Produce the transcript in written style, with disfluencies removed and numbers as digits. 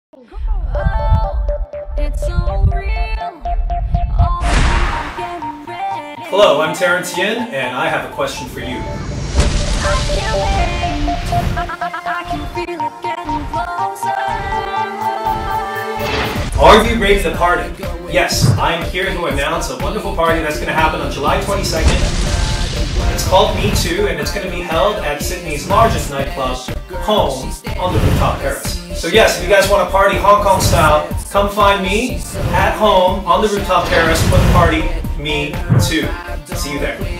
Hello, I'm Terence Yin, and I have a question for you. Are you ready to party? Yes, I'm here to announce a wonderful party that's going to happen on July 22nd. It's called Me2, and it's going to be held at Sydney's largest nightclub, Home, on the Rooftop Terrace. So yes, if you guys want to party Hong Kong style, come find me at Home on the Rooftop Terrace for the party Me2. See you there.